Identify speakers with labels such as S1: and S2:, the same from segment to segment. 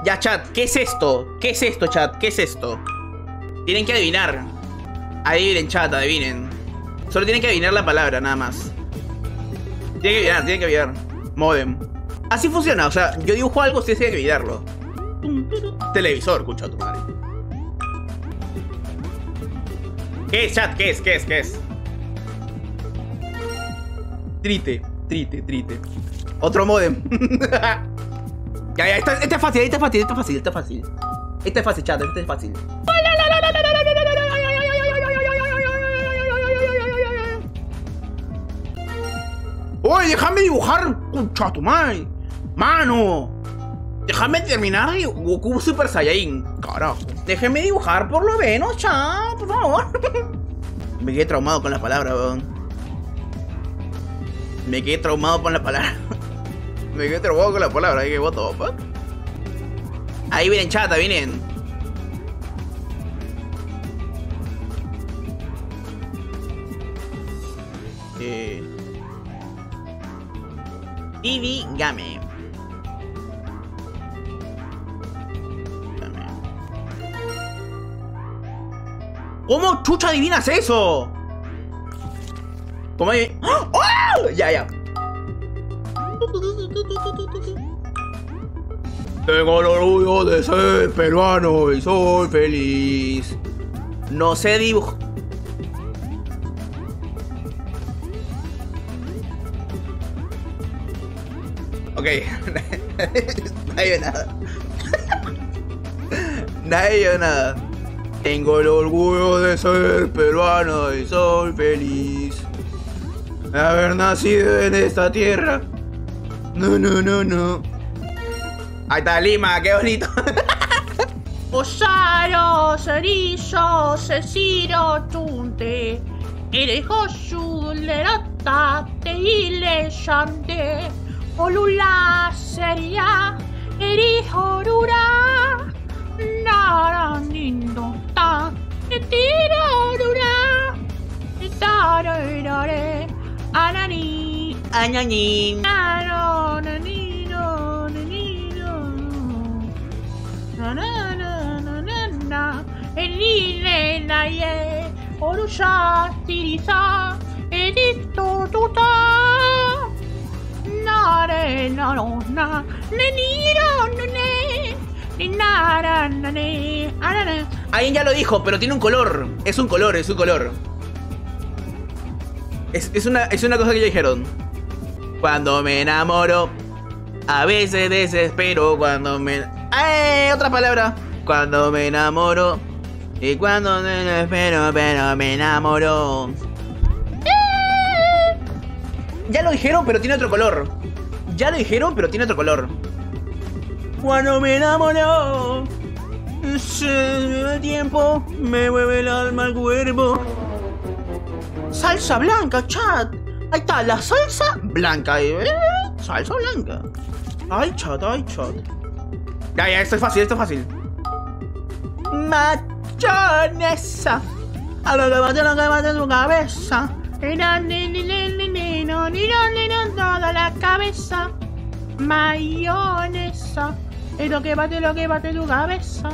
S1: Ya, chat, ¿qué es esto? ¿Qué es esto, chat? ¿Qué es esto? Tienen que adivinar. Adivinen, chat, adivinen. Solo tienen que adivinar la palabra, nada más. Tienen que adivinar. Modem. Así funciona, o sea, yo dibujo algo, ustedes tienen que adivinarlo. Televisor, escucha tu madre. ¿Qué es, chat? ¿Qué es? ¿Qué es? ¿Qué es? Trite. Otro modem. Ya, este es fácil, este es fácil. Este es fácil, chat, este es fácil. ¡Oye, déjame dibujar! ¡Concha tu madre! ¡Mano! Déjame terminar de Goku Super Saiyajin. Carajo. Déjeme dibujar por lo menos, chat, por favor. Me quedé traumado con la palabra, weón. Me quedé traumado con la palabra. Dije, what the fuck. Ahí vienen, chat, ahí vienen. TV Game. ¿Cómo chucha adivinas eso? ¿Cómo hay? ¡Oh! Ya. Tengo el orgullo de ser peruano y soy feliz. No sé dibujar. Ok. Nadie nada. Nadie nada. Tengo el orgullo de ser peruano y soy feliz de haber nacido en esta tierra. No. Ahí está Lima, qué bonito.
S2: Osaro, Cerillo, Ceciro, Chunte, Erejo, Lerota, Teile, Shante, Olula, Seria, Erijorura, Naranindo, Ta, Tirorura, Tarare, Anani,
S1: Añañín.
S2: Anonanino, na, Elile, Naye, Orusha, Tiriza, Edito, Tuta, Nare, Narona, Neniro, Nene, Ninara, Nane, Arane.
S1: Alguien ya lo dijo, pero tiene un color. Es un color. Es una cosa que ya dijeron. Cuando me enamoro, a veces desespero. Cuando me... otra palabra. Cuando me enamoro y cuando me desespero, pero me enamoro. Ya lo dijeron, pero tiene otro color. Cuando me enamoro, ese tiempo me mueve el alma al cuerpo. Salsa blanca, chat. Ahí está, la salsa blanca. Salsa blanca. Ay, chat. Ya, esto es fácil. Mayonesa. A lo que mate tu cabeza.
S2: Toda la cabeza. Mayonesa. Es lo que bate tu cabeza.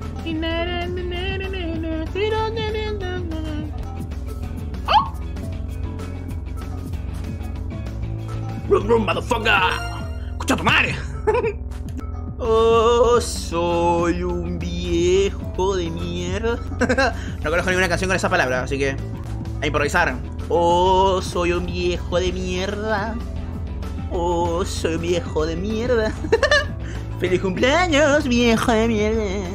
S1: Rum, motherfucker. Escucha tu madre. Oh, soy un viejo de mierda. No conozco ninguna canción con esa palabra, así que a improvisar. Oh, soy un viejo de mierda. Oh, soy un viejo de mierda. Feliz cumpleaños, viejo de mierda.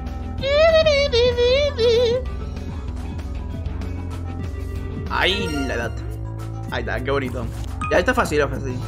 S1: Ahí la edad. Ahí está, qué bonito. Ya está fácil,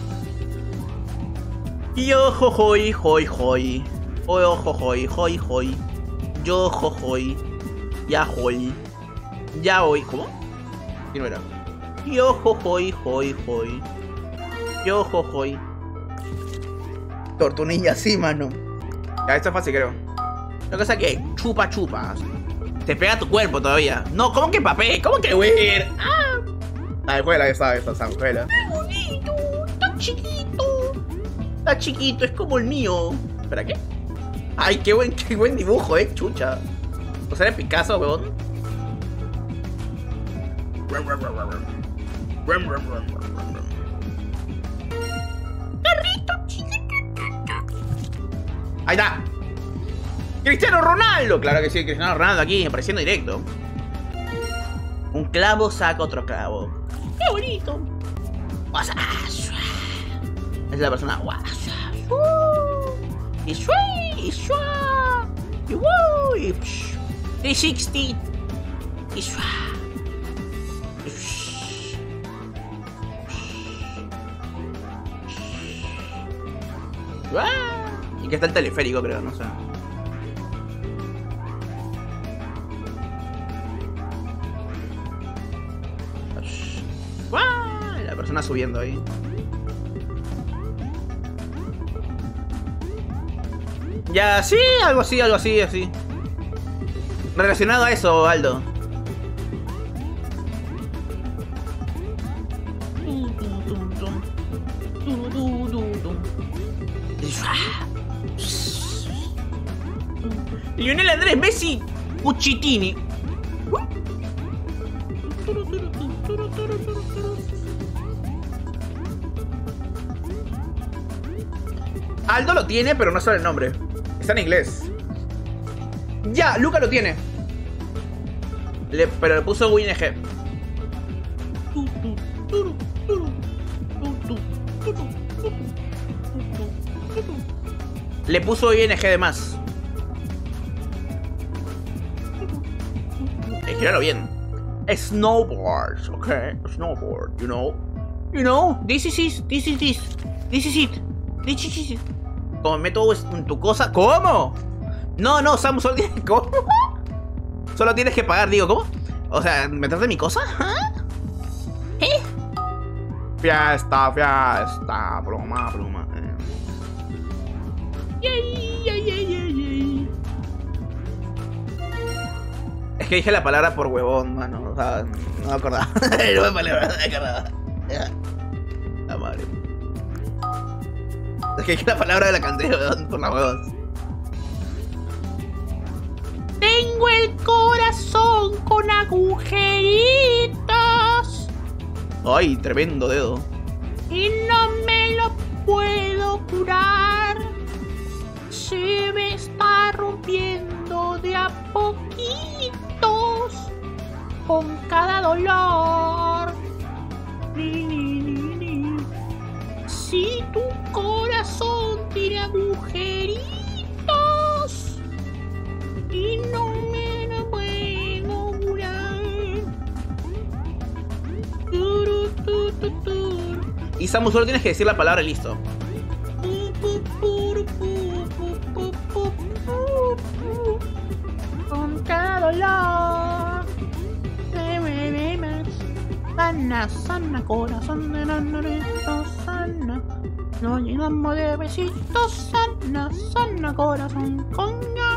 S1: Yo jojoy, hoy. Oh jojoy, hoy. Yo jojoy. Ya hoy. Ya hoy. ¿Cómo? ¿Quién era? Yo jojoy, hoy. Yo jojoy. Tortunilla, sí, mano. Ya, esto es fácil, creo. Lo que pasa es que chupa. Te pega tu cuerpo todavía. No, ¿cómo que papel? ¿Cómo que weir? La escuela esa sanjuela.
S2: ¡Qué bonito! ¡Está chiquito!
S1: Está chiquito, es como el mío. ¿Para qué? Ay, qué buen dibujo, chucha. ¿O sea, Picasso, weón? Ahí está. Cristiano Ronaldo. Claro que sí, Cristiano Ronaldo aquí apareciendo directo. Un clavo saca otro clavo.
S2: ¡Qué bonito!
S1: Es la persona.
S2: Y shua, y shua, y woo, y 360, y shua.
S1: Y que está el teleférico, creo, no sé. La persona subiendo ahí. Ya, sí, algo así, así. Relacionado a eso, Aldo. Lionel Andrés Messi Uccitini. Aldo lo tiene, pero no sabe el nombre. Está en inglés. Ya, Luca lo tiene. Pero le puso WinG. Le puso ING de más. Escríbalo bien. Snowboard, okay. Snowboard, you know. You know, this is it. Como meto en tu cosa. ¿Cómo? No, Samu, solo tienes. ¿Cómo? Solo tienes que pagar, digo, ¿cómo? O sea, ¿meterte en mi cosa? ¿Eh? Fiesta, pluma. Es que dije la palabra por huevón, mano. O sea, no me acordaba. No me acordaba. La madre. Es que dije la palabra de la canción, weón, por la huevón.
S2: Tengo el corazón con agujeritos.
S1: Ay, tremendo dedo.
S2: Y no me lo puedo curar. Se me está rompiendo de a poquitos con cada dolor. Si tu corazón tiene agujeritos y no me lo puedo curar.
S1: Y Samu, solo tienes que decir la palabra y listo.
S2: Con cada dolor te me más. Sana, corazón de nanarito, sana. Nos llenamos de besitos, sana, corazón con